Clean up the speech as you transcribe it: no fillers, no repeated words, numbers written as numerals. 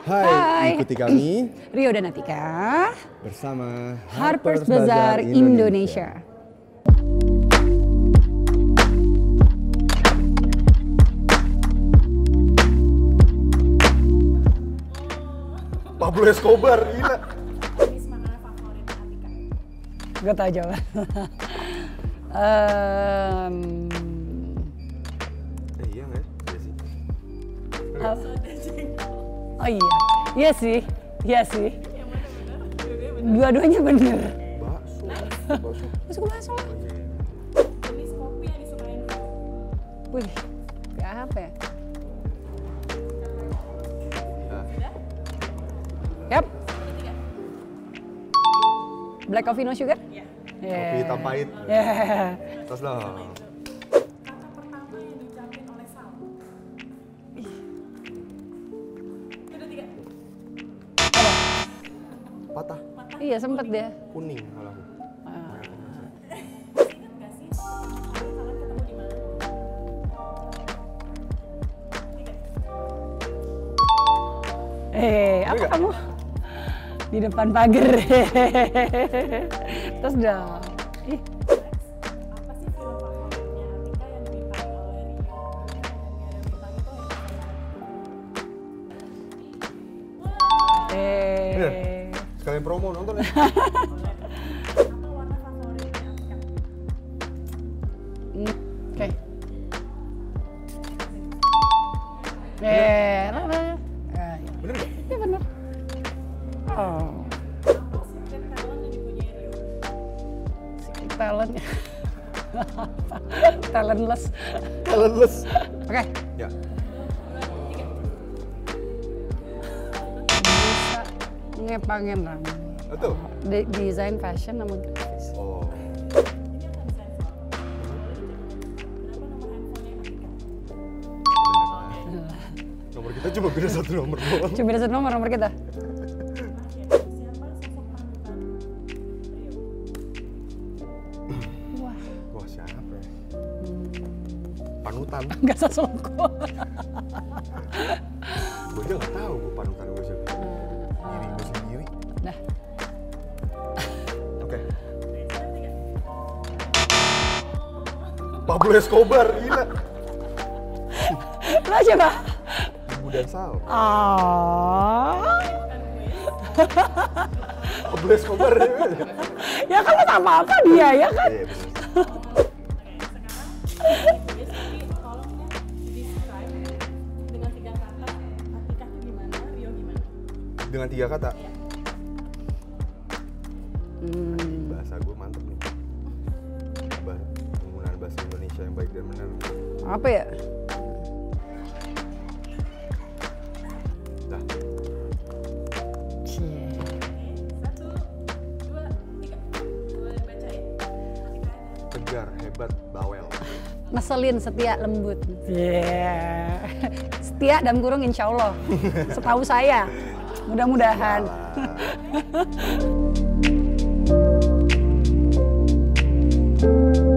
Hai, ikuti kami Rio dan Atika bersama Harper's Bazaar Indonesia. Pablo Escobar, gila. Jenis makanan favorit Atika? Gak tau jawaban. Iya nggak? Iya sih. Oh iya, iya sih. Yang mana benar? Dua-duanya bener. Bakso. Masuk ke bakso. Jenis kopi yang disukain Rio? Wih, kayak apa ya? Yap. Black coffee no sugar? Iya. Kopi hitam pahit. Yeah. Terus dong. Kata pertama yang diucapin oleh Sal? Udah 3. Patah. Iya sempet dia. Kuning malah. Masih ingat gak sih pertama kali kalian ketemu di mana? 3. Apa kamu? Di depan pagar. Terus dong. Ih, Apa sih film favoritnya Atika yang dibintangi oleh Rio? Dan dia ada bintang itu Bener? Sekalian promo nonton ya. apa warna favoritnya Atika? Oke. Bener nggak? Iya bener. Oh, Apa secret talent yang dipunyai Rio? talent. Talentless. Talentless. Oke. Ya. Bisa ngepangin rambut. Betul. Desain fashion sama grafis. Oh. Ini akan bisa berapa nomor handphonenya Atika? Nomor kita cuma beda satu nomor doang. Cuma beda satu nomor kita. Siapa sosok panutan Rio? Wah, Wah siapa ya? Panutan. nggak sesuatu. Gue aja nggak tahu gue panutan gue siapa. Diri gue sendiri. Dah. Oke. Pablo Escobar, gila. Lo siapa? Ibu dan Sal. Pablo Escobar. Ya kan lo sama apa dia ya kan? Iya bener. Jadi tolong ya describe dengan 3 kata Atika tuh gimana, Rio gimana? Dengan 3 kata. Bahasa gue mantep nih. Penggunaan bahasa Indonesia yang baik dan benar. Apa ya? Dah. 1, 2, 3. Boleh bacain. Atika ada. Tegar, hebat, bawel. Ngeselin, setia, lembut. Yeah. Setia dalam kurung insya Allah. Setahu saya. Mudah-mudahan. Walah.